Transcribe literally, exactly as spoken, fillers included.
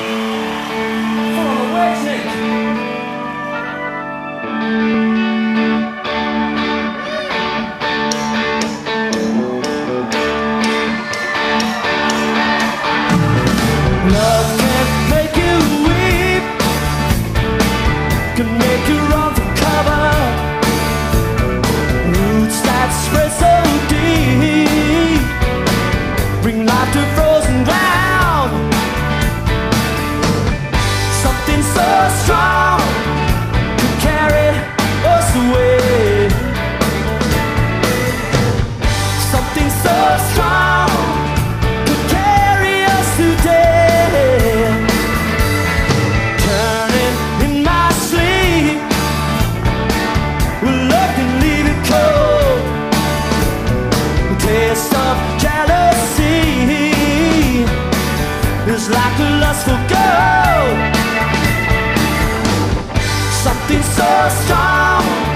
Love can make you weep, can make you run for cover. Roots that spread so deep, bring life to frozen ground. Something so strong could carry us away. Something so strong could carry us today. Turning in my sleep, love can leave it cold. The taste of jealousy is like a lust for gold. Something so strong